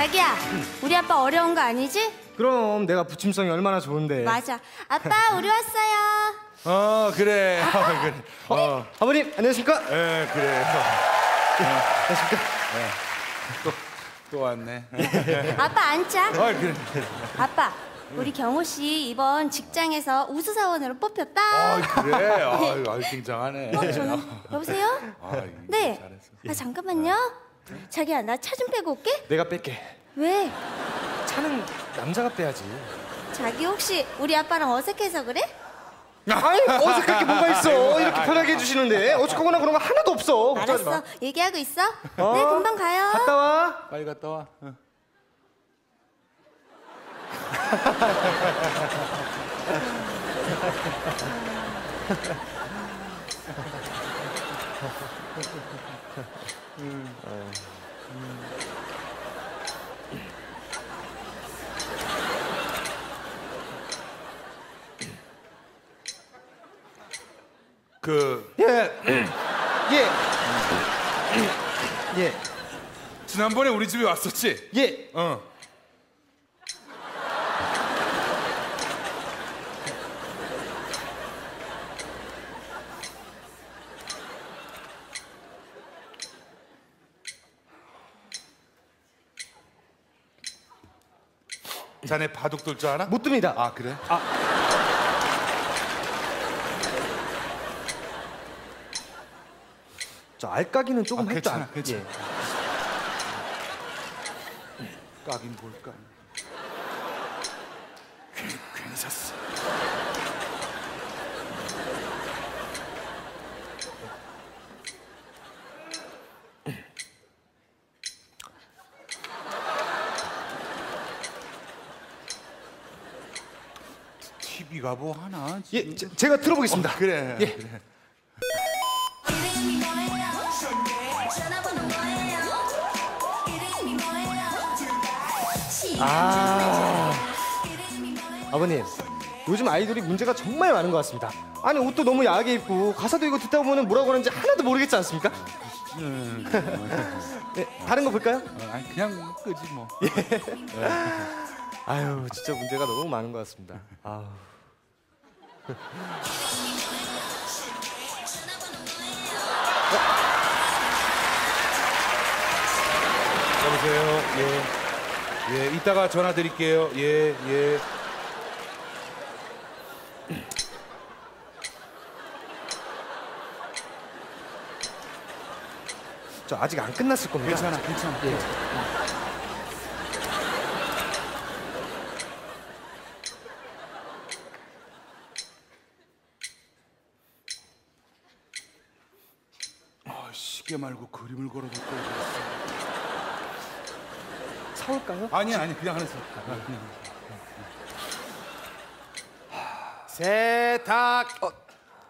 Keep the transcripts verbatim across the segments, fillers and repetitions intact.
자기야, 우리 아빠 어려운 거 아니지? 그럼 내가 부침성이 얼마나 좋은데. 맞아. 아빠, 우리 왔어요. 어 그래. 어, 그래. 어. 아버님 안녕하십니까? 예 그래. 안녕하십니까? 또, 또 왔네. 아빠 앉자. 아 그래. 아빠, 우리 경호 씨 이번 직장에서 우수사원으로 뽑혔다. 아 그래. 아유, 아유 굉장하네. 어, 저는 여보세요? 아, 네. 잘했어. 아 잠깐만요. 자기야, 나 차 좀 빼고 올게. 내가 뺄게. 왜? 차는 남자가 빼야지. 자기 혹시 우리 아빠랑 어색해서 그래? 아니 어색할 게 뭐가 있어. 이렇게 편하게 해주시는데 어색하거나 그런 거 하나도 없어. 걱정하지 마. 알았어. 얘기하고 있어. 어? 네, 금방 가요. 갔다 와. 빨리 갔다 와. 어. 그 예. 예. 예. 지난번에 우리 집에 왔었지? 예. 어. 자네 바둑 둘 줄 알아? 못 듭니다. 아 그래? 저 알까기는 조금 아, 할 줄 괜찮아, 알. 괜찮아. 예. 까긴 뭘까? 괜히, 괜히 샀어. 티비가 뭐 하나? 예. 제, 제가 들어보겠습니다. 어, 그래. 예. 그래. 아. 아버님. 요즘 아이돌이 문제가 정말 많은 것 같습니다. 아니 옷도 너무 야하게 입고 가사도 이거 듣다 보면 뭐라고 하는지 하나도 모르겠지 않습니까? 네, 다른 거 볼까요? 어, 아니 그냥 끄지 뭐. 아유 진짜 문제가 너무 많은 것 같습니다. 아우. 여보세요. 예. 예, 이따가 전화 드릴게요. 예, 예. 저 아직 안 끝났을 겁니다. 괜찮아, 괜찮아. 예. 아, 시계 말고 그림을 걸어볼 걸 그랬어. 사올까요? 아니, 아니, 그냥 하는 척. 그냥. 세탁. 어.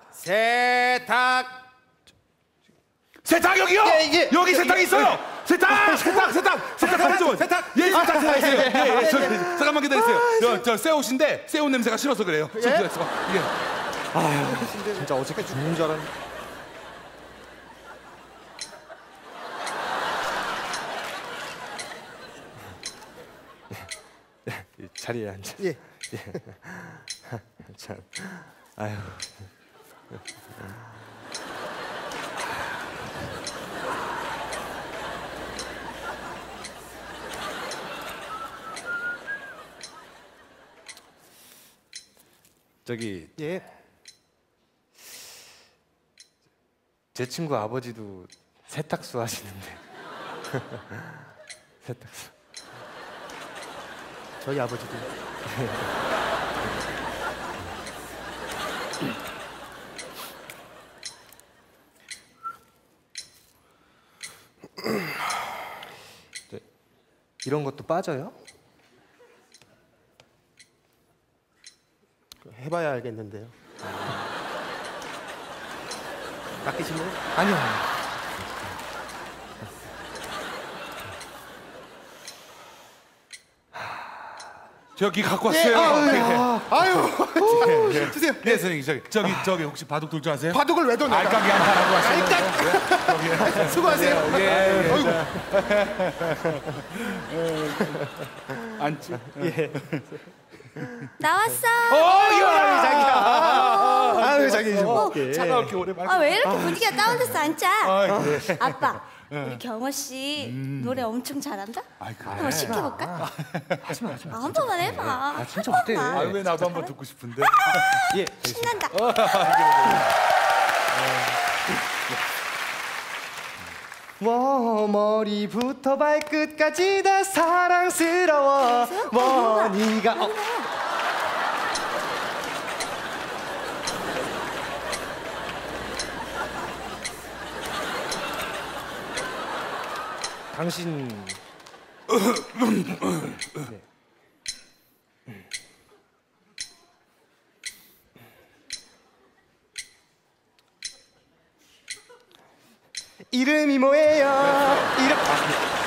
세탁. 세탁 여기요? 예, 예. 여기 예, 세탁 예. 있어요. 세탁, 세탁, 세탁, 세탁 가죠. 세탁. 예, 세탁, 세탁 있어요. 예, 예. 저, 잠깐만 기다리세요. 저, 저 새 옷인데 새 옷 냄새가 싫어서 그래요. 좀 기다려서. 예. 아유, 진짜 어저께 죽는 줄 알았는데. 이 자리에 앉아. 예. 예. 참. 아유. 저기 예. 제 친구 아버지도 세탁소 하시는데. 세탁소. 저희 아버지도. 네. 이런 것도 빠져요? 해봐야 알겠는데요. 낚이시나요? 아니요. 아니요. 저기 갖고 예, 왔어요. 아유, 아유, 예, 예. 주세요. 네, 선생님 저기 저기 저기 혹시 바둑 둘 줄 아세요? 바둑을 왜 둬? 내가? 알까기 하나 하고 왔어요. 저기 수고하세요. 예, 예. 아이고. 앉지. 나왔어. 어, 이거 아유, 자기 좀. 어, 차가울 게 오래 말. 아, 왜 이렇게 분위기가 다운돼서 앉자? 아, 그래. 아빠, 우리 경호 씨 노래 엄청 잘한다? 아이, 그래. 한번 시켜볼까? 하지마, 하지마. 아, 한 번만 해봐. 아, 진짜 못해. 아, 왜 나도 한번 듣고 싶은데. 예. 신난다. 워 머리부터 발끝까지 다 사랑스러워. 워 네가 어. 당신 네. 이름이 뭐예요? 이름